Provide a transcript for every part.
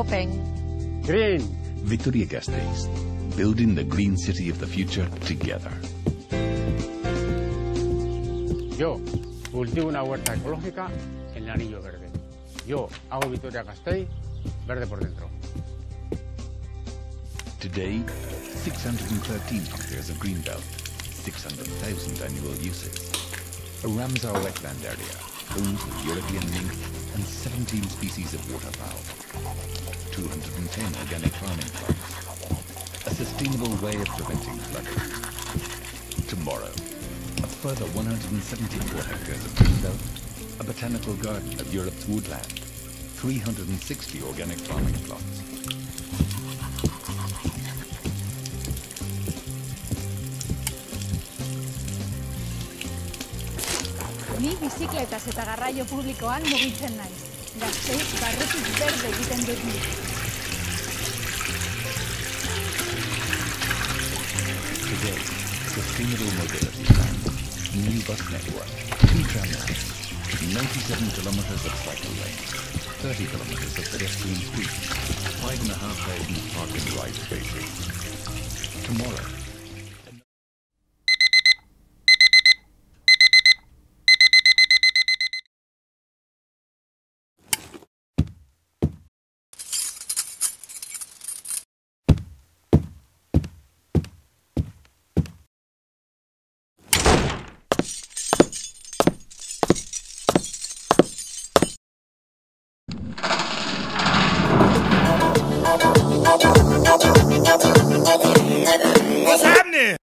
open. Green. Victoria Gasteiz, building the green city of the future together. Yo cultivo una huerta ecológica en el anillo verde. Yo hago Victoria Gasteiz verde por dentro. Today, 613 hectares of greenbelt, 600,000 annual uses. A Ramsar wetland area, home to European mink and 17 species of waterfowl. 210 organic farming plots. A sustainable way of preventing flooding. Tomorrow, a further 174 hectares of greenbelt, a botanical garden of Europe's woodland, 360 organic farming plots. Ni bizikletaz eta garraio publikoan mugitzen naiz. Gasteiz barrutik berde egiten dut nik. Today, sustainable mobility plan, new bus network, 2 tram lines, 97 kilometers of cycle lanes, 30 kilometers of pedestrian streets, 5,500 park and ride spaces. Tomorrow, What's happening?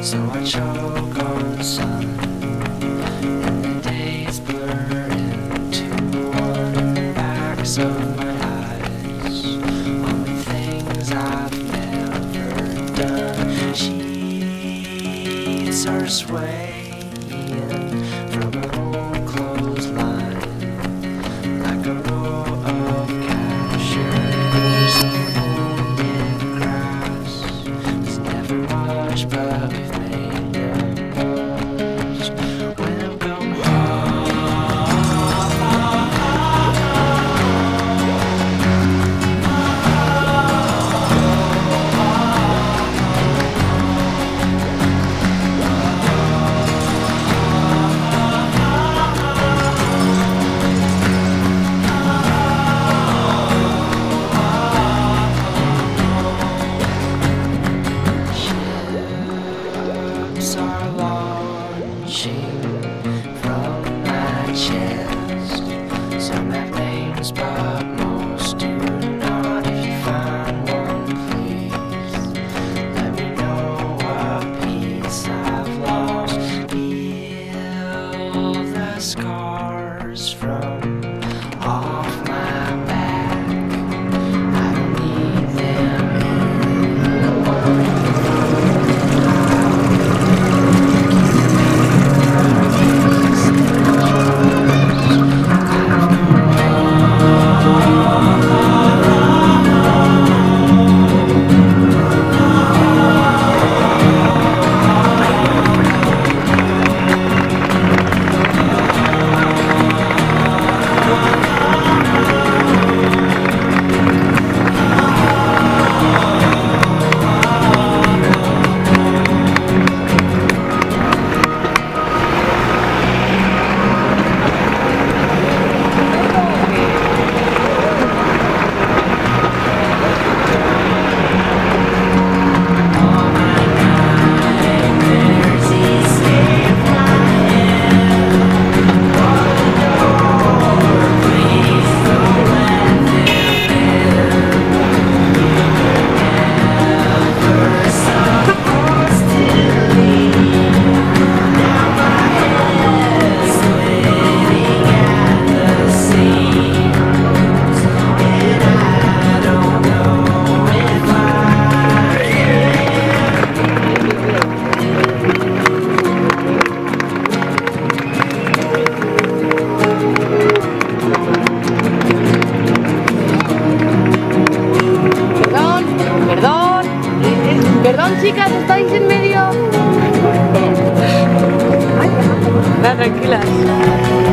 So I choke on the sun, and the days blur into one. Backs of my eyes on the things I've never done. Sheets are swaying from an old clothesline, like a row of cashiers in wounded grass. There's never much, but we've made the most. When I'm going ships are launching from my chest. Some have names, but most do not. If you find one, please let me know what piece I've lost. Peel the scars from off my back. I don't need them Perdón, chicas, ¿estáis en medio? Tranquilas.